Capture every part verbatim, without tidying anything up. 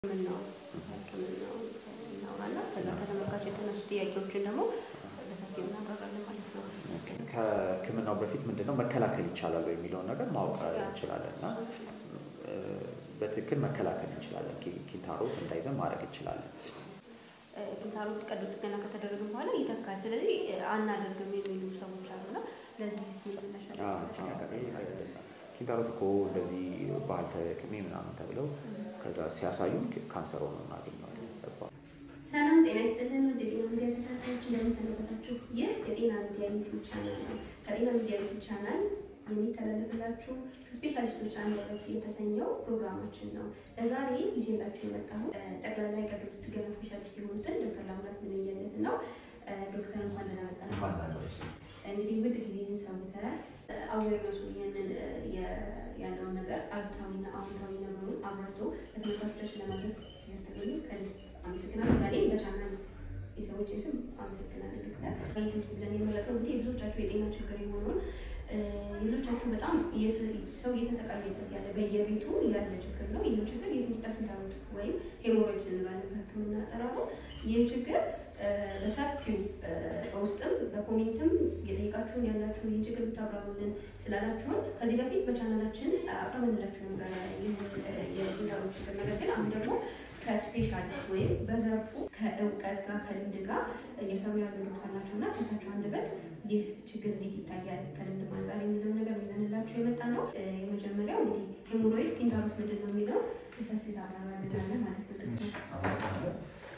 ምንነው ምንነው እናውራና ከዛ ከተመካች የተነሱ ጥያቄዎችን ደግሞ ለሰፊው እናብራራለን ማለት ነው። ከህክምናው በፊት ምንድነው መከላከል ይቻላል ወይ የሚለው ነገር ማወቅ እንችላለንና በትክክል መከላከል እንችላለን ኪንታሮት እንዳይዘን ማድረግ እንችላለን። ኪንታሮት ቀዶ ጥገና ከተደረገ በኋላ ይተካል ስለዚህ አናደርግም የሚሉ ሰዎች አሉና ለዚህ ሲል ተሻለ ኪንታሮት እኮ እንደዚህ ባህል ተቅሜ ምናምን ተብለው ከዛ ሲያሳዩን ካንሰር ሆኖ እናገኘዋለን። ሰላም ጤና ይስጥልን ወደ ጤና ሚዲያ ተከታታዮች እንደምን ሰነበታችሁ? ይህ የጤና ሚዲያ ዩቲዩብ ቻናል ነው። ከጤና ሚዲያ ዩቲዩብ ቻናል የሚተላለፍላችሁ ከስፔሻሊስቶች አንደበት የተሰኘው ፕሮግራማችን ነው። ለዛሬ ይዤላችሁ የመጣሁት ጠቅላላ የቀዶ ጥገና ስፔሻሊስት የሆኑትን ዶክተር ላምራት ምንየለት ነው። ዶክተር እንኳን ደህና መጣችሁ። እንግዲህ ውድ ጊዜን ሰምተህ አዌርነሱ ይህንን ያለውን ነገር አሉታዊና አዎንታዊ ነገሩን አብራርቶ ለተመልካቾቻችን ለማድረስ ስለተገኙ ከልብ አመሰግናለሁ። እኔ በቻናል የሰዎች ስም አመሰግናለሁ ዶክተር። ትምህርት ብለን የመረጥነው እንግዲህ የብዙዎቻችሁ የጤና ችግር የሆነውን የብዙዎቻችሁ በጣም ሰው እየተሰቃየበት ያለ በየቤቱ ያለ ችግር ነው። ይህም ችግር የፊንጢጣ ኪንታሮት ወይም ሄሞሮይድስ እንላለን በሕክምና አጠራሩ። ይህ ችግር በሰፊው በውስጥም በኮሜንትም የጠየቃችሁን ያላችሁ ይህን ችግር ብታብራሩልን ስላላችሁን ከዚህ በፊት በቻናላችን አቅርበንላችሁ ነበር የኪንታሮት ችግር። ነገር ግን አሁን ደግሞ ከስፔሻሊስት ወይም በዘርፉ ከእውቀት ጋር ከልምድ ጋር እየሰሩ ያሉ ዶክተር ናቸው እና ከእሳቸው አንደበት ይህ ችግር እንዴት ይታያል ከልምድ አንጻር የሚለው ነገር ይዘንላችሁ የመጣ ነው። የመጀመሪያው እንግዲህ ሄሞሮይድ ኪንታሮት ምንድን ነው የሚለው በሰፊው ታብራራለን ማለት ነው።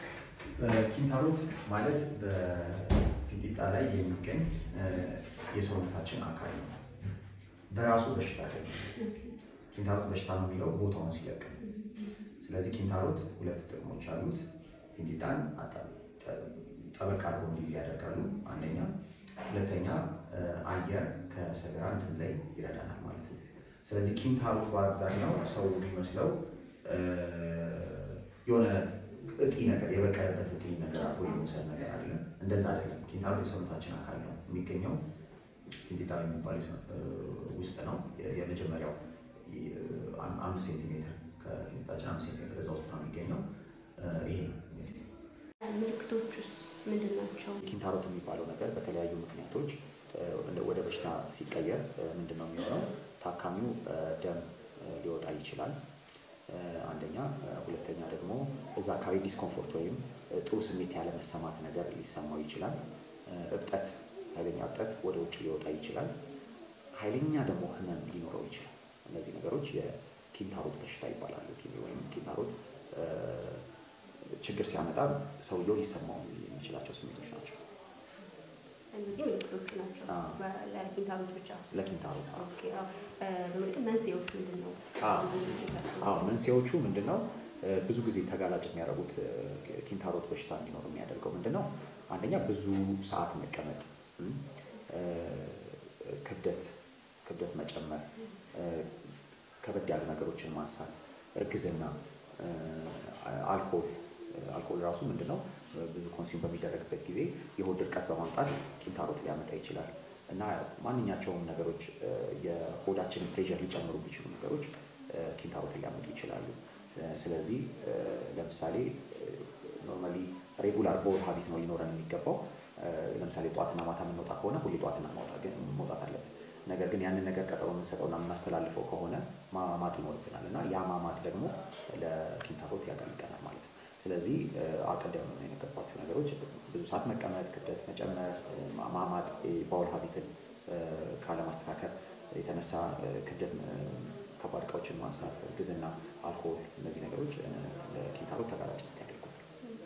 ኪንታሮት ማለት በፊንጢጣ ላይ የሚገኝ የሰውነታችን አካል ነው። በራሱ በሽታ አይደለም። ፊንጢጣ በሽታ ነው የሚለው ቦታውን ሲለቅ። ስለዚህ ኪንታሮት ሁለት ጥቅሞች አሉት። ፊንጢጣን ጠበቅ አድርጎ እንዲይዝ ያደርጋሉ አንደኛ፣ ሁለተኛ አየር ከሰገራ እንድንለይ ይረዳናል ማለት ነው። ስለዚህ ኪንታሮት በአብዛኛው ሰው የሚመስለው የሆነ እጢ ነገር የበቀለበት እጢ ነገር አድርጎ የመውሰድ ነገር አይደለም። እንደዛ አይደለም። ኪንታሮት የሰውነታችን አካል ነው። የሚገኘው ፊንጢጣ የሚባል ውስጥ ነው። የመጀመሪያው አምስት ሴንቲሜትር ከፊንጢጣችን አምስት ሴንቲሜትር እዛ ውስጥ ነው የሚገኘው። ይሄ ነው ምልክቶቹስ ምንድን ናቸው? ኪንታሮት የሚባለው ነገር በተለያዩ ምክንያቶች ወደ በሽታ ሲቀየር ምንድን ነው የሚሆነው? ታካሚው ደም ሊወጣ ይችላል አንደኛ። ሁለተኛ ደግሞ እዛ አካባቢ ዲስኮምፎርት ወይም ጥሩ ስሜት ያለ መሰማት ነገር ሊሰማው ይችላል። እብጠት፣ ኃይለኛ እብጠት ወደ ውጭ ሊወጣ ይችላል። ኃይለኛ ደግሞ ህመም ሊኖረው ይችላል። እነዚህ ነገሮች የኪንታሮት በሽታ ይባላሉ። ወይም ኪንታሮት ችግር ሲያመጣ ሰውየው ሊሰማው የሚችላቸው ስሜቶች ናቸው። እነዚህ ምልክቶቹ ናቸው ለኪንታሮት ብቻ? ለኪንታሮት። ኦኬ። አዎ። በመልክ መንስኤውስ ምንድን ነው? አዎ፣ መንስኤዎቹ ምንድን ነው? ብዙ ጊዜ ተጋላጭ የሚያደርጉት ኪንታሮት በሽታ እንዲኖር የሚያደርገው ምንድን ነው? አንደኛ ብዙ ሰዓት መቀመጥ፣ ክብደት ክብደት መጨመር፣ ከበድ ያሉ ነገሮችን ማንሳት፣ እርግዝና፣ አልኮል አልኮል ራሱ ምንድነው ብዙ ኮንሱም በሚደረግበት ጊዜ የሆድ ድርቀት በማምጣት ኪንታሮት ሊያመጣ ይችላል። እና ማንኛቸውም ነገሮች የሆዳችንን ፕሬሸር ሊጨምሩ የሚችሉ ነገሮች ኪንታሮት ሊያመጡ ይችላሉ። ስለዚህ ለምሳሌ ኖርማሊ ሬጉላር ቦል ሀቢት ነው ሊኖረን የሚገባው። ለምሳሌ ጧትና ማታ የምንወጣ ከሆነ ሁሌ ጧትና መውጣት አለብን። ነገር ግን ያንን ነገር ቀጠሮ የምንሰጠውና የምናስተላልፈው ከሆነ ማማጥ ይኖርብናል እና ያ ማማጥ ደግሞ ለኪንታሮት ያጋልጠናል ማለት ነው። ስለዚህ አቀደም ነው የነገርኳችሁ ነገሮች ብዙ ሰዓት መቀመጥ፣ ክብደት መጨመር፣ ማማጥ፣ ባውል ሀቢትን ካለማስተካከል የተነሳ ክብደት፣ ከባድ ዕቃዎችን ማንሳት፣ እርግዝና፣ አልኮል፣ እነዚህ ነገሮች ለኪንታሮት ተጋላጭነት ያደርጉታል።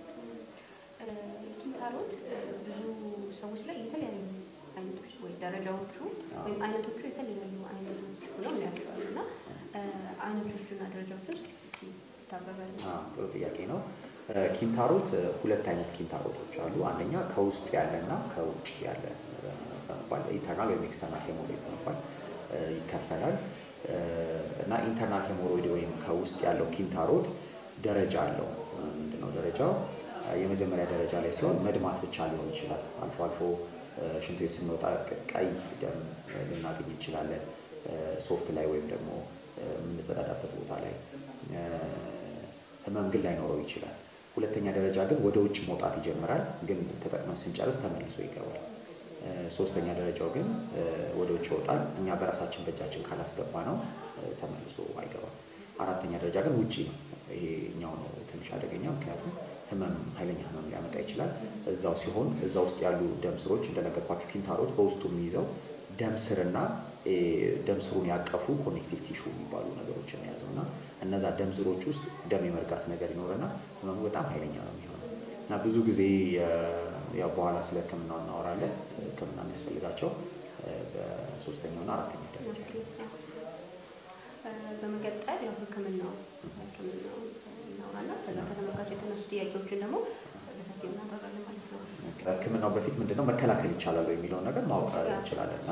ኪንታሮት ብዙ ሰዎች ላይ የተለያዩ አይነቶች ወይ ደረጃዎቹ ወይም አይነቶቹ የተለያዩ አይነቶች ሆነው ያያቸዋል እና አይነቶቹና ደረጃዎቹስ ታብራራለህ? ጥሩ ጥያቄ ነው። ኪንታሮት ሁለት አይነት ኪንታሮቶች አሉ። አንደኛ ከውስጥ ያለና ከውጭ ያለ በመባል ኢንተርናል ወይም ኤክስተርናል ሄሞሮይድ በመባል ይከፈላል። እና ኢንተርናል ሄሞሮይድ ወይም ከውስጥ ያለው ኪንታሮት ደረጃ አለው። ምንድነው ደረጃው? የመጀመሪያ ደረጃ ላይ ሲሆን መድማት ብቻ ሊሆን ይችላል። አልፎ አልፎ ሽንት ቤት ስንወጣ ቀይ ደም ልናገኝ እንችላለን። ሶፍት ላይ ወይም ደግሞ የምንጸዳዳበት ቦታ ላይ ህመም ግን ላይኖረው ይችላል። ሁለተኛ ደረጃ ግን ወደ ውጭ መውጣት ይጀምራል፣ ግን ተጠቅመን ስንጨርስ ተመልሶ ይገባል። ሶስተኛ ደረጃው ግን ወደ ውጭ ይወጣል፣ እኛ በራሳችን በእጃችን ካላስገባ ነው ተመልሶ አይገባም። አራተኛ ደረጃ ግን ውጪ ነው። ይሄኛው ነው ትንሽ አደገኛ፣ ምክንያቱም ህመም ኃይለኛ ህመም ሊያመጣ ይችላል። እዛው ሲሆን እዛ ውስጥ ያሉ ደም ስሮች እንደነገርኳችሁ ኪንታሮት በውስጡ የሚይዘው ደም ስርና ደም ስሩን ያቀፉ ኮኔክቲቭ ቲሹ የሚባሉ ነገሮችን የያዘውና እነዛ ደም ስሮች ውስጥ ደም የመርጋት ነገር ይኖርና ህመሙ በጣም ኃይለኛ ነው የሚሆነው እና ብዙ ጊዜ ያው በኋላ ስለ ህክምናው እናወራለን። ህክምና የሚያስፈልጋቸው በሶስተኛውና አራተኛ ደረጃ በመቀጠል ያው ህክምናው ህክምናው እናወራና ከዛ ከተመልካች የተነሱ ጥያቄዎችን ደግሞ በሰፊው እናብራራለን ማለት ነው። ህክምናው በፊት ምንድነው መከላከል ይቻላል የሚለውን ነገር ማወቅ እንችላለንና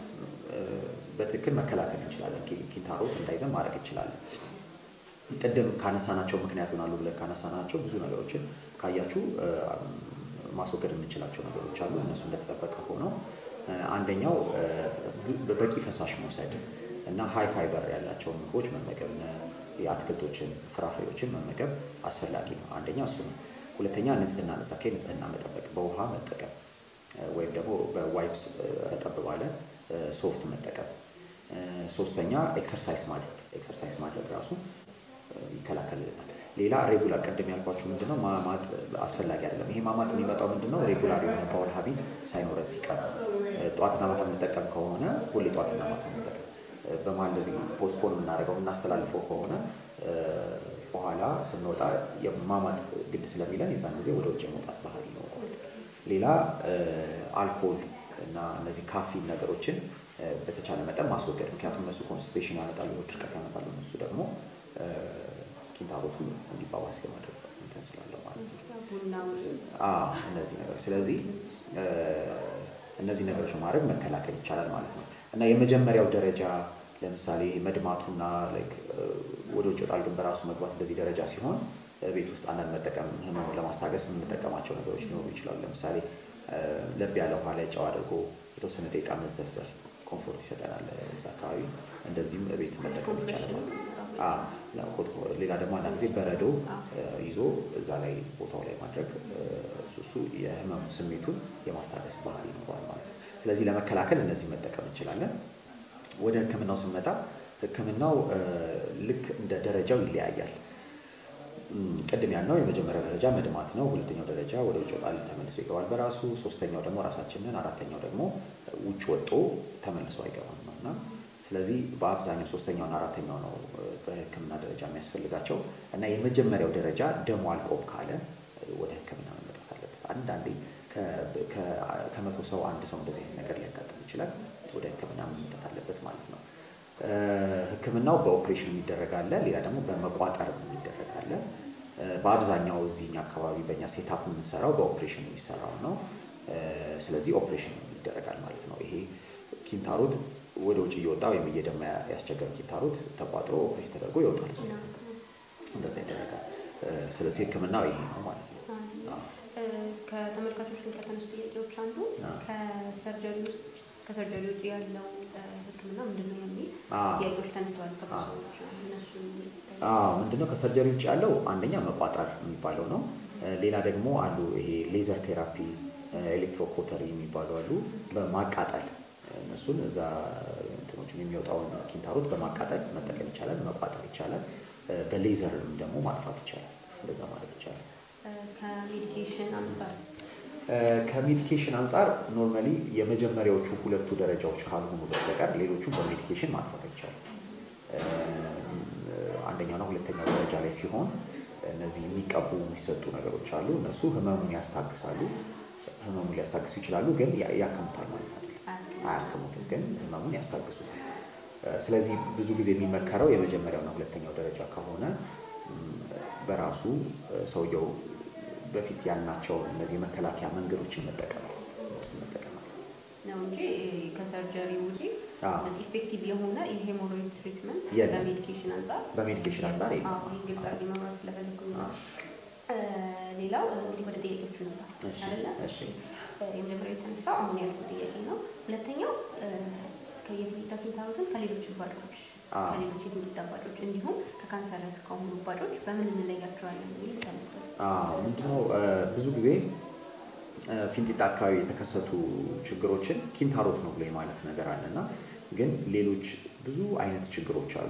በትክክል መከላከል እንችላለን። ኪንታሮት እንዳይዘን ማድረግ እንችላለን። ቅድም ካነሳናቸው ምክንያት ይሆናሉ ብለን ካነሳናቸው ብዙ ነገሮችን ካያችሁ ማስወገድ የምንችላቸው ነገሮች አሉ። እነሱ እንደተጠበቀ ሆነው አንደኛው በቂ ፈሳሽ መውሰድ እና ሃይ ፋይበር ያላቸውን ምግቦች መመገብ፣ የአትክልቶችን ፍራፍሬዎችን መመገብ አስፈላጊ ነው። አንደኛ እሱ ነው። ሁለተኛ ንጽህና ነሳከ ንጽህና መጠበቅ፣ በውሃ መጠቀም ወይም ደግሞ በዋይፕስ ረጠብ ባለ ሶፍት መጠቀም። ሶስተኛ ኤክሰርሳይዝ ማድረግ ኤክሰርሳይዝ ማድረግ ራሱ ይከላከልልናል። ሌላ ሬጉላር ቀደም ያልኳችሁ ምንድነው ማማጥ አስፈላጊ አይደለም። ይሄ ማማጥ የሚመጣው ምንድነው ሬጉላር የሆነ ባውል ሀቢት ሳይኖረን ሲቀር፣ ጧትና ማታ የምንጠቀም ከሆነ ሁሌ ጧትና ማታ የምንጠቀም በመሀል እንደዚህ ፖስትፖን የምናደርገው የምናስተላልፈው ከሆነ በኋላ ስንወጣ የማማጥ ግድ ስለሚለን የዛን ጊዜ ወደ ውጭ የመውጣት ባህሪ ይኖረዋል። ሌላ አልኮል እና እነዚህ ካፊን ነገሮችን በተቻለ መጠን ማስወገድ፣ ምክንያቱም እነሱ ኮንስቲፔሽን ያመጣሉ፣ ድርቀት ያመጣሉ። እነሱ ደግሞ ኪንታሮቱ እንዲባባስ የማድረግ እንትን ስላለው ማለት ነው። አዎ እነዚህ ነገሮች ስለዚህ እነዚህ ነገሮች ማድረግ መከላከል ይቻላል ማለት ነው። እና የመጀመሪያው ደረጃ ለምሳሌ መድማቱና ላይክ ወደ ውጭ ወጣል ግን በራሱ መግባት እንደዚህ ደረጃ ሲሆን ቤት ውስጥ አንዳንድ መጠቀም ህመሙን ለማስታገስ የምንጠቀማቸው ነገሮች ሊኖሩ ይችላሉ። ለምሳሌ ለብ ያለ ውሃ ላይ ጨው አድርጎ የተወሰነ ደቂቃ መዘፍዘፍ ኮምፎርት ይሰጠናል እዛ አካባቢ። እንደዚህም ቤት መጠቀም ይቻላል ማለት ነው። አዎ ሌላ ደግሞ አንዳንድ ጊዜ በረዶ ይዞ እዛ ላይ ቦታው ላይ ማድረግ እሱ የህመሙ ስሜቱን የማስታገስ ባህሪ ይኖረዋል ማለት ነው። ስለዚህ ለመከላከል እነዚህ መጠቀም እንችላለን። ወደ ህክምናው ስንመጣ ህክምናው ልክ እንደ ደረጃው ይለያያል። ቅድም ያልነው የመጀመሪያው ደረጃ መድማት ነው። ሁለተኛው ደረጃ ወደ ውጭ ወጣል ተመልሶ ይገባል በራሱ። ሶስተኛው ደግሞ ራሳችንን፣ አራተኛው ደግሞ ውጭ ወጦ ተመልሶ አይገባም ነውና ስለዚህ በአብዛኛው ሶስተኛውና አራተኛው ነው በህክምና ደረጃ የሚያስፈልጋቸው እና የመጀመሪያው ደረጃ ደሙ አልቆም ካለ ወደ ህክምና መምጣት አለበት። አንዳንዴ ከመቶ ሰው አንድ ሰው እንደዚህ አይነት ነገር ሊያጋጥም ይችላል። ወደ ህክምና መምጣት አለበት ማለት ነው። ህክምናው በኦፕሬሽን የሚደረግ አለ፣ ሌላ ደግሞ በመቋጠር የሚደረግ አለ። በአብዛኛው እዚህኛ አካባቢ በእኛ ሴታፕ የምንሰራው በኦፕሬሽን የሚሰራው ነው። ስለዚህ ኦፕሬሽን ይደረጋል ማለት ነው። ይሄ ኪንታሮት ወደ ውጭ እየወጣ ወይም እየደማ ያስቸገረው ኪንታሮት ተቋጥሮ ኦፕሬሽን ተደርጎ ይወጣል። እንደዛ ይደረጋል። ስለዚህ ህክምናው ይሄ ነው ማለት ነው። ከተመልካቾች ከተነሱ ጥያቄዎች አንዱ ከሰርጀሪ ውስጥ ከሰርጀሪ ውጭ ያለው ህክምና ምንድነው የሚል ጥያቄዎች ተነስተዋል። ከሰዎች እነሱ አዎ ምንድነው ከሰርጀሪ ውጭ ያለው አንደኛ መቋጠር የሚባለው ነው። ሌላ ደግሞ አሉ ይሄ ሌዘር ቴራፒ፣ ኤሌክትሮኮተሪ የሚባሉ አሉ። በማቃጠል እነሱን እዛ እንትኖችን የሚወጣውን ኪንታሮት በማቃጠል መጠቀም ይቻላል፣ መቋጠር ይቻላል። በሌዘርም ደግሞ ማጥፋት ይቻላል። እንደዛ ማለት ይቻላል። ከሜዲኬሽን አንፃር ከሜዲኬሽን አንፃር ኖርማሊ የመጀመሪያዎቹ ሁለቱ ደረጃዎች ካልሆኑ በስተቀር ሌሎቹ በሜዲኬሽን ማጥፋት ይቻላል። አንደኛውና ሁለተኛው ደረጃ ላይ ሲሆን እነዚህ የሚቀቡ የሚሰጡ ነገሮች አሉ። እነሱ ህመሙን ያስታግሳሉ፣ ህመሙን ሊያስታግሱ ይችላሉ፣ ግን ያክሙታል ማለት አይደለም። አያክሙትም፣ ግን ህመሙን ያስታግሱታል። ስለዚህ ብዙ ጊዜ የሚመከረው የመጀመሪያውና ሁለተኛው ደረጃ ከሆነ በራሱ ሰውየው በፊት ያልናቸው እነዚህ መከላከያ መንገዶችን መጠቀም እሱ መጠቀም ነው እንጂ ከሰርጀሪ ውጪ ኢፌክቲቭ የሆነ የሄሞሮይድ ትሪትመንት በሜዲኬሽን አንፃር በሜዲኬሽን አንፃር አዎ ግልጽ አድርጌ ማብራራት ስለፈለኩኝ ነው። ሌላው እንግዲህ ወደ ጥያቄዎቹ ነው አይደለ? እሺ የመጀመሪያው የተነሳው አሁን ያልኩት ጥያቄ ነው። ሁለተኛው ከየፊታ ኪንታሮትን ከሌሎች ባዶች ከሌሎች የፊንጢጣ እባጮች እንዲሁም ከካንሰረስ ከሆኑ እባጮች በምን እንለያቸዋለን? የሚል ተነስቷል። አዎ ምንድነው ብዙ ጊዜ ፊንጢጣ አካባቢ የተከሰቱ ችግሮችን ኪንታሮት ነው ብሎ የማለፍ ነገር አለና ግን ሌሎች ብዙ አይነት ችግሮች አሉ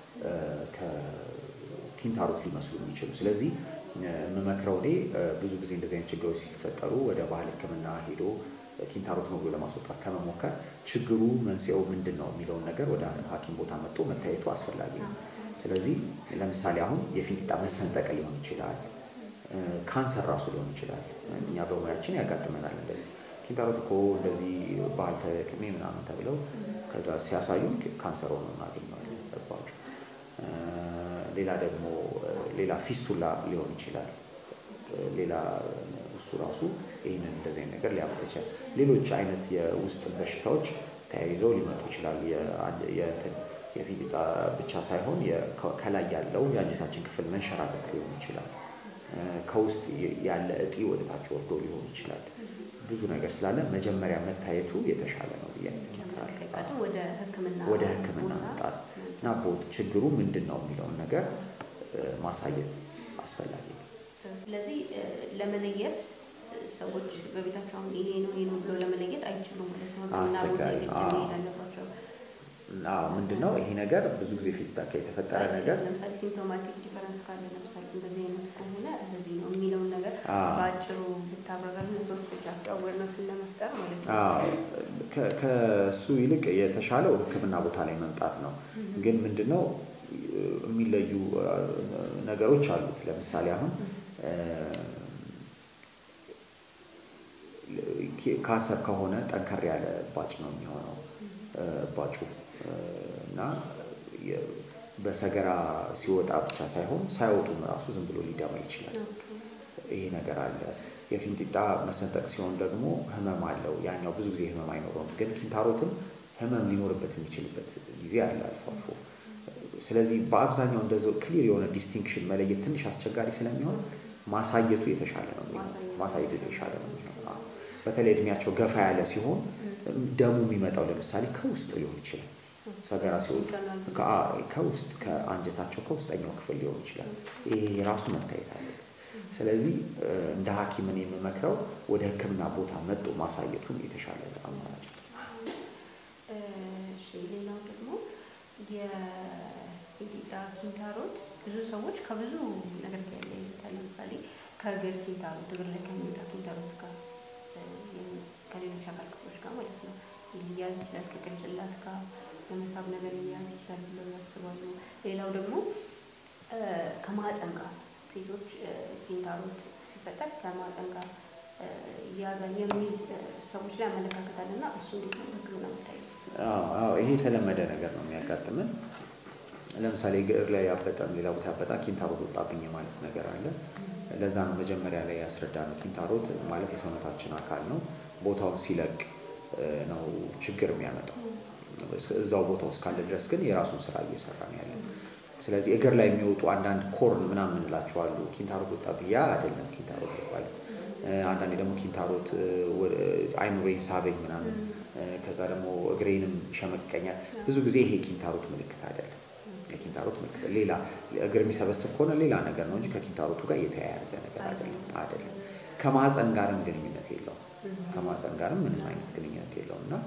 ከኪንታሮት ሊመስሉ የሚችሉ። ስለዚህ የምመክረው እኔ ብዙ ጊዜ እንደዚህ አይነት ችግሮች ሲፈጠሩ ወደ ባህል ሕክምና ሄዶ ኪንታሮት ነው ብሎ ለማስወጣት ከመሞከር ችግሩ መንስኤው ምንድነው የሚለውን ነገር ወደ ሐኪም ቦታ መጥቶ መታየቱ አስፈላጊ ነው። ስለዚህ ለምሳሌ አሁን የፊንጢጣ መሰንጠቅ ሊሆን ይችላል፣ ካንሰር ራሱ ሊሆን ይችላል። እኛ በሙያችን ያጋጥመናል እንደዚህ ኪንታሮት እኮ እንደዚህ ባህል ተቅሜ ምናምን ተብለው ከዛ ሲያሳዩን ካንሰር ሆኖ እናገኘዋለን እባጩ። ሌላ ደግሞ ሌላ ፊስቱላ ሊሆን ይችላል። ሌላ እሱ ራሱ ይሄንን እንደዚህ አይነት ነገር ሊያመጣ ይችላል። ሌሎች አይነት የውስጥ በሽታዎች ተያይዘው ሊመጡ ይችላሉ። የእንትን የፊንጢጣ ብቻ ሳይሆን ከላይ ያለው የአንጀታችን ክፍል መንሸራተት ሊሆን ይችላል። ከውስጥ ያለ እጢ ወደ ታች ወርዶ ሊሆን ይችላል። ብዙ ነገር ስላለ መጀመሪያ መታየቱ የተሻለ ነው ብዬ እመክራለሁ። ወደ ሕክምና ወደ ሕክምና መምጣት እና ችግሩ ምንድነው የሚለውን ነገር ማሳየት አስፈላጊ ነው። ስለዚህ ለመለየት ሰዎች በቤታቸው አሁን ይሄ ነው ይሄ ነው ብሎ ለመለየት አይችሉም ማለት ነው። አስቸጋሪ አዎ ምንድነው ይሄ ነገር ብዙ ጊዜ ፊንጢጣ የተፈጠረ ነገር ለምሳሌ ሲምፕቶማቲክ ዲፈረንስ ካለ ለምሳሌ እንደዚህ አይነት ከሆነ እንደዚህ ነው የሚለውን ነገር በአጭሩ ብታብራራልን ሰዎች ብቻቸው አዌርነስ ለመፍጠር ማለት ነው። አዎ ከሱ ይልቅ የተሻለው ሕክምና ቦታ ላይ መምጣት ነው። ግን ምንድነው የሚለዩ ነገሮች አሉት። ለምሳሌ አሁን ካንሰር ከሆነ ጠንከር ያለ እባጭ ነው የሚሆነው እባጩ እና በሰገራ ሲወጣ ብቻ ሳይሆን ሳይወጡም ራሱ ዝም ብሎ ሊደማ ይችላል። ይሄ ነገር አለ። የፊንጢጣ መሰንጠቅ ሲሆን ደግሞ ህመም አለው። ያኛው ብዙ ጊዜ ህመም አይኖረውም። ግን ኪንታሮትም ህመም ሊኖርበት የሚችልበት ጊዜ አለ አልፎ አልፎ። ስለዚህ በአብዛኛው እንደዚህ ክሊር የሆነ ዲስቲንክሽን መለየት ትንሽ አስቸጋሪ ስለሚሆን ማሳየቱ የተሻለ ነው ማሳየቱ የተሻለ ነው። በተለይ እድሜያቸው ገፋ ያለ ሲሆን ደሙ የሚመጣው ለምሳሌ ከውስጥ ሊሆን ይችላል። ሰገራ ሲወጡ ከውስጥ ከአንጀታቸው ከውስጠኛው ክፍል ሊሆን ይችላል። ይሄ ራሱ መታየት አለ። ስለዚህ እንደ ሐኪም እኔ የምመክረው ወደ ሕክምና ቦታ መጥቶ ማሳየቱን የተሻለ አማራጭ ነው። እሺ ሌላው ደግሞ የፊንጢጣ ኪንታሮት ብዙ ሰዎች ከብዙ ነገር ጋር ያያይዙታል። ለምሳሌ ከእግር ኪንታሮት እግር ላይ ከሚወጣ ኪንታሮት ጋር ከሌሎች አካል ክፍሎች ጋር ማለት ነው ሊያዝ ይችላል። ከቅንጭላት ጋር ለመሳብ ነገር ሊያዝ ይችላል ብለው ያስባሉ። ሌላው ደግሞ ከማህፀን ጋር ሴቶች ኪንታሮት ሲፈጠር ከማህፀን ጋር ያዛል የሚል ሰዎች ላይ አመለካከት አለና እሱ እንዴት ነው በሕክምና መታየት? አዎ አዎ ይሄ የተለመደ ነገር ነው የሚያጋጥመን። ለምሳሌ እግር ላይ ያበጠም ሌላ ቦታ ያበጣ ኪንታሮት ወጣብኝ ማለት ነገር አለ። ለዛ ነው መጀመሪያ ላይ ያስረዳነው። ኪንታሮት ማለት የሰውነታችን አካል ነው። ቦታውን ሲለቅ ነው ችግር የሚያመጣው። እዛው ቦታው እስካለ ድረስ ግን የራሱን ስራ እየሰራ ነው ያለው። ስለዚህ እግር ላይ የሚወጡ አንዳንድ ኮርን ምናምን እንላቸው አሉ። ኪንታሮት ወጣብኝ ያ አይደለም ኪንታሮት ይባላል። አንዳንዴ ደግሞ ኪንታሮት አይኑሬን ሳበኝ ምናምን ከዛ ደግሞ እግሬንም ሸመቀኛል። ብዙ ጊዜ ይሄ ኪንታሮት ምልክት አይደለም። የኪንታሮት ምልክት ሌላ እግር የሚሰበስብ ከሆነ ሌላ ነገር ነው እንጂ ከኪንታሮቱ ጋር የተያያዘ ነገር አይደለም አይደለም። ከማህፀን ጋርም ግንኙነት የለውም። ከማህፀን ጋርም ምንም አይነት ግንኙነት የለውም እና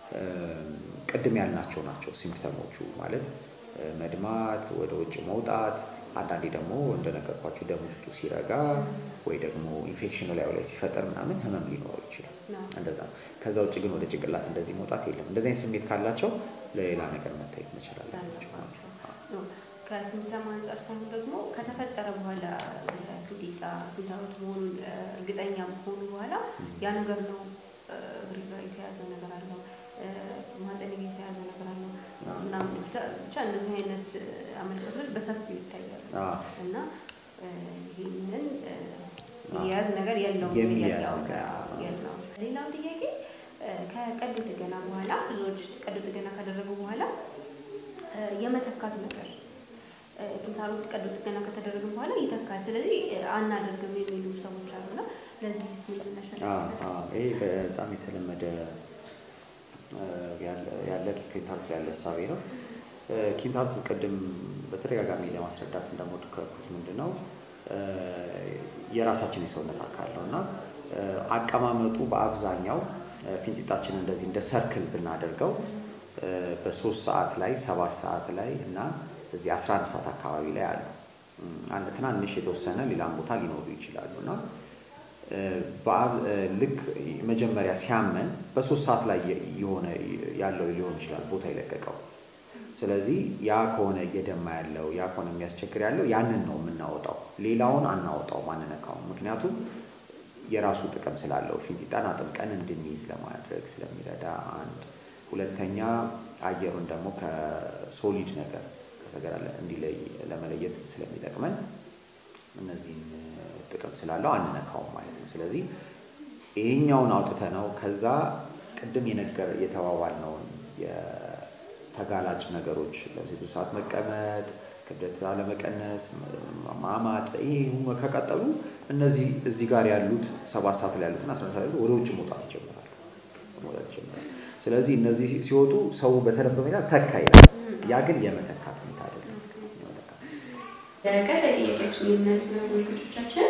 ቅድም ያልናቸው ናቸው ሲምፕተሞቹ ማለት መድማት፣ ወደ ውጭ መውጣት፣ አንዳንዴ ደግሞ እንደነገርኳችሁ ደም ውስጡ ሲረጋ ወይ ደግሞ ኢንፌክሽን ላይ ላይ ሲፈጠር ምናምን ህመም ሊኖረው ይችላል። እንደዛ ከዛ ውጭ ግን ወደ ጭንቅላት እንደዚህ መውጣት የለም። እንደዚህ አይነት ስሜት ካላቸው ለሌላ ነገር መታየት መቻል አለባቸው። ከሲምፕተም አንፃር ሳይሆን ደግሞ ከተፈጠረ በኋላ ፊንጢጣ ኪንታሮት መሆኑን እርግጠኛ ከሆኑ በኋላ ያ ነገር ነው እግር ጋር የተያዘ ነገር አለው ማህፀን ጋር የተያዘ ነገር አለው ምናምን ብቻ እንደዚህ አይነት አመለካከቶች በሰፊው ይታያሉ እና ይህንን የያዝ ነገር የለውም የለውም። ሌላው ጥያቄ ከቀዶ ጥገና በኋላ ብዙዎች ቀዶ ጥገና ካደረጉ በኋላ የመተካት ነገር ኪንታሮት ቀዶ ጥገና ከተደረገ በኋላ ይተካል። ስለዚህ አናደርግም የሚሉ ሰዎች አሉና ለዚህ ስሜት ነሻል? አዎ ይሄ በጣም የተለመደ ያለ ያለ ኪንታሮት ያለ ሀሳቤ ነው። ኪንታሮት ቅድም በተደጋጋሚ ለማስረዳት እንደሞከርኩት ምንድነው የራሳችን የሰውነት አካል ነውና አቀማመጡ በአብዛኛው ፊንጢጣችን እንደዚህ እንደ ሰርክል ብናደርገው በሶስት ሰዓት ላይ ሰባት ሰዓት ላይ እና እዚህ አስራ አንድ ሰዓት አካባቢ ላይ አለ አንድ ትናንሽ የተወሰነ ሌላም ቦታ ሊኖሩ ይችላሉና ልክ መጀመሪያ ሲያመን በሶስት ሰዓት ላይ የሆነ ያለው ሊሆን ይችላል ቦታ ይለቀቀው ስለዚህ ያ ከሆነ እየደማ ያለው ያ ከሆነ የሚያስቸግር ያለው ያንን ነው የምናወጣው ሌላውን አናወጣው ማንነካው ምክንያቱም የራሱ ጥቅም ስላለው ፊንጢጣን አጥብቀን እንድንይዝ ለማድረግ ስለሚረዳ አንድ ሁለተኛ አየሩን ደግሞ ከሶሊድ ነገር ከሰገራ እንዲለይ ለመለየት ስለሚጠቅመን እነዚህን ጥቅም ስላለው አንነካው ማለት ነው ስለዚህ ይሄኛውን አውጥተነው ከዛ ቅድም የነገር የተዋዋል ነው የተጋላጭ ነገሮች ለዚህ ሰዓት መቀመጥ ክብደት አለመቀነስ ማማጥ ይሄ ከቀጠሉ እነዚህ እዚህ ጋር ያሉት ሰባት ሰዓት ላይ ያሉትና አስራ አንድ ሰዓት ላይ ወደ ውጭ መውጣት ይጀምራሉ መውጣት ይጀምራሉ ስለዚህ እነዚህ ሲወጡ ሰው በተለምዶ ይላል ተካ ይላል ያ ግን የመተካት ሁኔታ አይደለም የመተካት ለቀጣይ ጥያቄያችን የምናልፈው ወንዶቻችን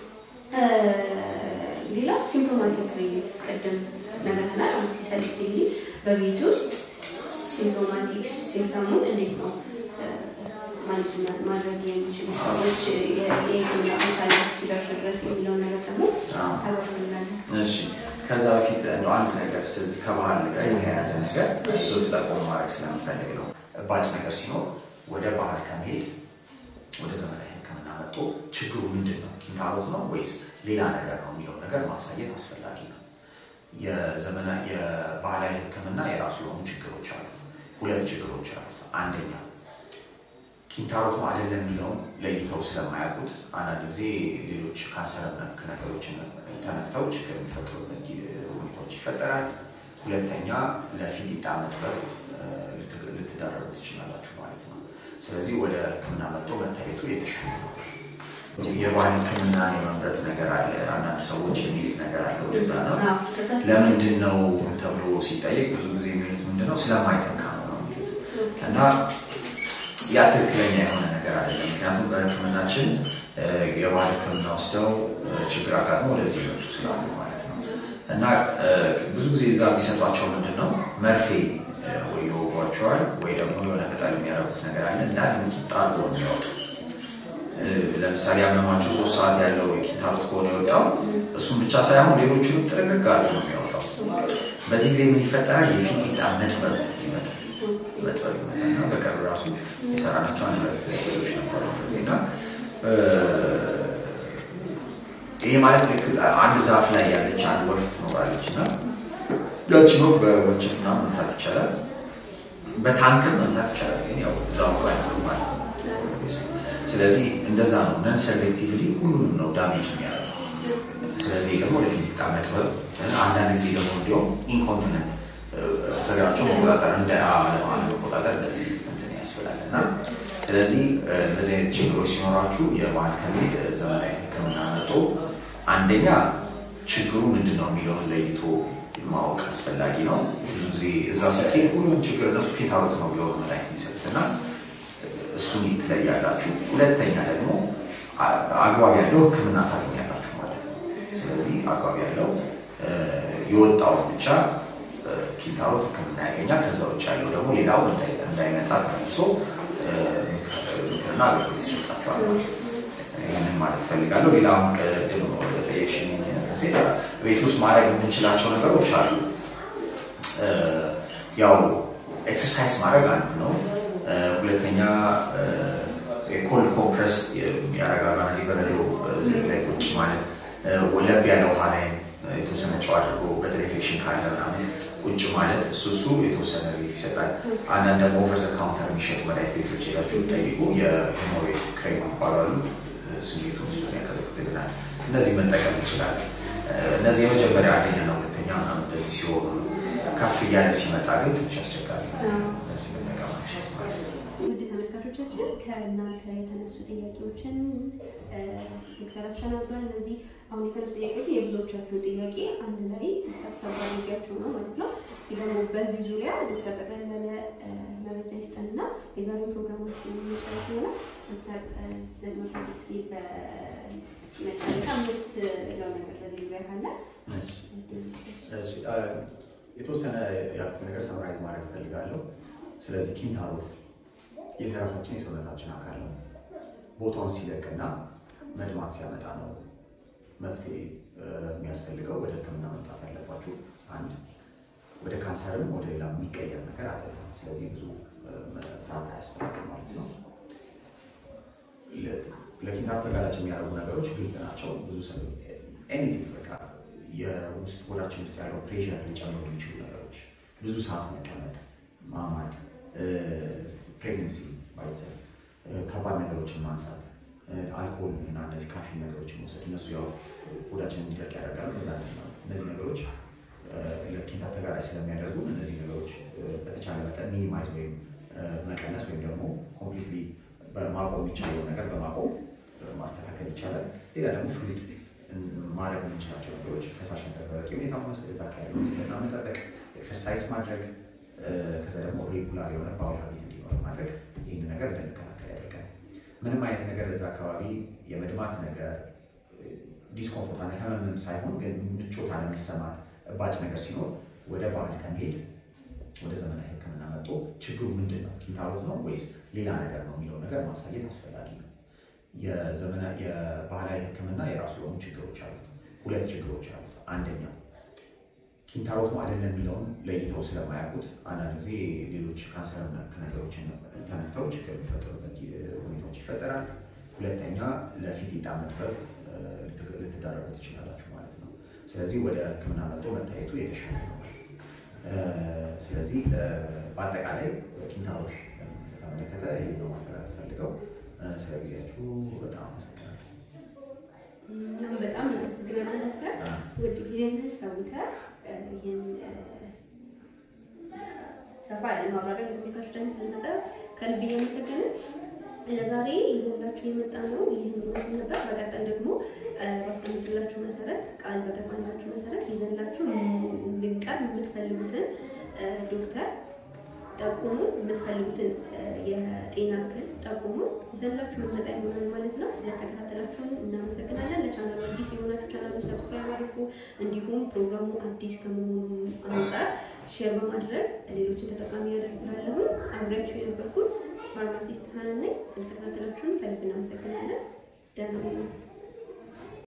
ሌላ ሲምፕቶማቲክ ሪሊፍ ቀደም ነገርና አንቲ ሰሌክቲቭሊ በቤት ውስጥ ሲምፕቶማቲክ ሲምፕተሙን እንዴት ነው ማለት ማድረግ የሚችሉ ሰዎች የኢኮኖሚ አካል ሲደርስ ድረስ የሚለው ነገር ደግሞ ታወራለን እሺ ከዛ በፊት ነው አንድ ነገር ስለዚህ ከባህል ጋር የተያያዘ ነገር ብዙ ተጠቆም ማድረግ ስለምፈልግ ነው ባጭ ነገር ሲኖር ወደ ባህል ከመሄድ ወደ ዘመናዊ ሕክምና መጥቶ ችግሩ ምንድነው ኪንታሮት ነው ወይስ ሌላ ነገር ነው የሚለው ነገር ማሳየት አስፈላጊ ነው የዘመናዊ የባህላዊ ሕክምና የራሱ የሆኑ ችግሮች አሉት ሁለት ችግሮች አሉት አንደኛ ኪንታሮት አይደለም የሚለው ለይተው ስለማያውቁት አንድ ጊዜ ሌሎች ካንሰር ነክ ነገሮችን ተነክተው ችግር የሚፈጥሩ ሁኔታዎች ይፈጠራል ሁለተኛ ለፊንጢጣ መጥበብ ልትዳረጉ ትችላላችሁ ማለት ነው ስለዚህ ወደ ሕክምና መጥቶ መታየቱ የተሻለ ነው የባህል ሕክምና የመምረጥ ነገር አለ አንዳንድ ሰዎች የሚል ነገር አለ ወደዛ ነው ለምንድን ነው ተብሎ ሲጠየቅ ብዙ ጊዜ የሚሉት ምንድነው ስለማይተካ ነው እና ያ ትክክለኛ የሆነ ነገር አይደለም ምክንያቱም በሕክምናችን የባህል ሕክምና ወስደው ችግር አጋጥሞ ወደዚህ ይመጡ ስላሉ ማለት ነው እና ብዙ ጊዜ እዛ የሚሰጧቸው ምንድነው መርፌ ወይ ይወጓቸዋል ወይ ደግሞ የሆነ ቅጠል የሚያረጉት ነገር አለ እና ለምትጣሉ ነው የሚወጡ ለምሳሌ አመማችሁ ሶስት ሰዓት ያለው ኪንታሮት ከሆነ የወጣው እሱም ብቻ ሳይሆን ሌሎቹንም ጥርግግ አድርጎ ነው የሚወጣው በዚህ ጊዜ ምን ይፈጠራል የፊንጢጣ መጥበብ ይመጣል መጥበብ ይመጣልና በቀር ራሱ የሰራናቸው አንድ ሴቶች ነበሩ እና ይሄ ማለት አንድ ዛፍ ላይ ያለች አንድ ወፍ ትኖራለች እና ያቺን ወፍ በወንጭፍ ምናምን መምታት ይቻላል በታንክም መምታት ይቻላል ግን ያው ዛፉ አይሆንም ማለት ነው ስለዚህ እንደዛ ነው ነን ሴሌክቲቭሊ ሁሉንም ነው ዳሜጅ የሚያደርገው ስለዚህ ደግሞ ለፊንጢጣ መጥበብ አንዳንድ ጊዜ ደግሞ እንዲያውም ኢንኮንቲነንት ሰገራቸው መቆጣጠር እንደ አለማን መቆጣጠር እንደዚህ እንትን ያስፈልጋልና ስለዚህ እንደዚህ አይነት ችግሮች ሲኖራችሁ የባህል ከመሄድ ዘመናዊ ሕክምና መጥቶ አንደኛ ችግሩ ምንድነው የሚለውን ለይቶ ማወቅ አስፈላጊ ነው ብዙ ጊዜ እዛ ሲኬድ ሁሉም ችግር እነሱ ኪንታሮት ነው ብለው መድኃኒት የሚሰጡትና እሱን ይትለያላችሁ ሁለተኛ ደግሞ አግባብ ያለው ሕክምና ታገኛላችሁ ማለት ነው ስለዚህ አግባብ ያለው የወጣው ብቻ ኪንታሮት ሕክምና ያገኛል ከዛ ውጭ ያለው ደግሞ ሌላው እንዳይመጣ ተመልሶ ምክርና አገልግሎት ይሰጣችኋል ይህንን ማለት ፈልጋለሁ ሌላውን ቅድም በጠየቅሽኝ ከሴት ቤት ውስጥ ማድረግ የምንችላቸው ነገሮች አሉ ያው ኤክሰርሳይዝ ማድረግ አንዱ ነው ሁለተኛ ኮልድ ኮምፕረስ ያረጋጋና ሊበረዶ ላይ ቁጭ ማለት ወለብ ያለ ውሃ ላይ የተወሰነ ጨው አድርጎ በተለይ ኢንፌክሽን ካለ ምናምን ቁጭ ማለት እሱ እሱ የተወሰነ ሪሊፍ ይሰጣል አንዳንድ ደግሞ ኦቨር ዘ ካውንተር የሚሸጡ መድኃኒት ቤቶች ሄዳችሁ ጠይቁ የሄሞሬድ ክሬም ይባላሉ ስሜቱ እሱን ያቀዘቅዝልናል እነዚህ መጠቀም ይችላል እነዚህ የመጀመሪያ አንደኛ ነው ሁለተኛ ምናምን እንደዚህ ሲሆኑ ከፍ እያለ ሲመጣ ግን ትንሽ አስቸጋሪ ነው እነዚህ መጠቀም ይችላል ውድ ተመልካቾቻችን ተመልካቾቻችን ከእናንተ የተነሱ ጥያቄዎችን ዶክተር አስተናግሯል። እነዚህ አሁን የተነሱ ጥያቄዎችን የብዙዎቻችሁን ጥያቄ አንድ ላይ ሰብሰብ አድርጊያቸው ነው ማለት ነው። እስኪ ደግሞ በዚህ ዙሪያ ዶክተር ጠቅለል ያለ መረጃ ይስጠንና የዛሬው ፕሮግራማችን የሚጨርስ ይሆናል። ዶክተር ለተመልካቾች በመጨረሻ የምትለው ነገር በዚህ ዙሪያ ካለ? የተወሰነ ያልኩት ነገር ሰምራይዝ ማድረግ እፈልጋለሁ። ስለዚህ ኪንታሮት የራሳችን የሰውነታችን አካል ነው። ቦታውን ሲለቅና መድማት ሲያመጣ ነው መፍትሄ የሚያስፈልገው። ወደ ሕክምና መምጣት ያለባችሁ አንድ ወደ ካንሰርም ወደ ሌላ የሚቀየር ነገር አይደለም። ስለዚህ ብዙ ፍርሃት አያስፈልግም ማለት ነው። ለኪንታሮት ተጋላጭ የሚያደርጉ ነገሮች ግልጽ ናቸው። ብዙ ሰው ኤኒቲንግ በቃ የውስጥ ሆዳችን ውስጥ ያለው ፕሬሸር ሊጨምሩ የሚችሉ ነገሮች፣ ብዙ ሰዓት መቀመጥ፣ ማማጥ፣ ፕሬግነንሲ ባይዘር፣ ከባድ ነገሮችን ማንሳት፣ አልኮል እና እነዚህ ካፊን ነገሮችን መውሰድ እነሱ ያው ሆዳችንን እንዲደርቅ ያደርጋሉ። እዛ እነዚህ ነገሮች ለኪንታሮት ተጋላጭ ስለሚያደርጉ እነዚህ ነገሮች በተቻለ መጠን ሚኒማይዝ ወይም መቀነስ ወይም ደግሞ ኮምፕሊትሊ በማቆም የሚቻለው ነገር በማቆም ማስተካከል ይቻላል። ሌላ ደግሞ ፍሉድ ማድረግ የምንችላቸው ነገሮች ፈሳሽ ነገር በበቂ ሁኔታ መውሰድ፣ እዛ አካባቢ ንጽህና መጠበቅ፣ ኤክሰርሳይዝ ማድረግ፣ ከዛ ደግሞ ሬጉላር የሆነ ባውል ሀቢት እንዲኖር ማድረግ ይህን ነገር እንድንከላከል ያደርጋል። ምንም አይነት ነገር እዛ አካባቢ የመድማት ነገር ዲስኮምፎርት አለ ህመምም ሳይሆን ግን ምቾት አለመሰማት እባጭ ነገር ሲኖር ወደ ባህል ከመሄድ ወደ ዘመናዊ ሕክምና መጥቶ ችግሩ ምንድን ነው ኪንታሮት ነው ወይስ ሌላ ነገር ነው የሚለው ነገር ማሳየት አስፈላጊ ነው። የዘመናዊ የባህላዊ ሕክምና የራሱ የሆኑ ችግሮች አሉት። ሁለት ችግሮች አሉት። አንደኛው ኪንታሮት ነው አይደለም የሚለውን ለይተው ስለማያውቁት አንዳንድ ጊዜ ሌሎች ካንሰር ነክ ነገሮችን ተነክተው ችግር የሚፈጠሩበት ሁኔታዎች ይፈጠራል። ሁለተኛ ለፊንጢጣ መጥበብ ልትዳረጉ ትችላላችሁ ማለት ነው። ስለዚህ ወደ ሕክምና መጥቶ መታየቱ የተሻለ ነው። ስለዚህ በአጠቃላይ ኪንታሮት በተመለከተ ይህ ነው ማስተላለፍ ፈልገው። ስለ ጊዜያችሁ በጣም አመሰግናለሁ። በጣም አመሰግናለሁ ዶክተር። ውድ ጊዜን ሰውተህ ይህን ሰፋ ያለ ማብራሪያ ለተመልካቾቻችን ስለሰጠህ ከልብ እያመሰገንን ለዛሬ ይዘንላችሁ የመጣ ነው ይህን ይመስል ነበር። በቀጣይ ደግሞ ባስቀምጥላችሁ መሰረት ቃል በገባላችሁ መሰረት ይዘንላችሁ እንድንቀርብ የምትፈልጉትን ዶክተር ጠቁሙን፣ የምትፈልጉትን የጤና እክል ጠቁሙን፣ ይዘንላችሁ መመጣ ይሆናል ማለት ነው። ስለተከታተላችሁን እናመሰግናለን። ለቻናሉ አዲስ የሆናችሁ ቻናሉን ሰብስክራይብ አድርጉ። እንዲሁም ፕሮግራሙ አዲስ ከመሆኑ አንጻር ሼር በማድረግ ሌሎችን ተጠቃሚ ያደርጉላለሁን። አብሬያችሁ የነበርኩት ፋርማሲስት ሀና ነኝ። ስለተከታተላችሁን ከልብ እናመሰግናለን። ደህና ሁኑ።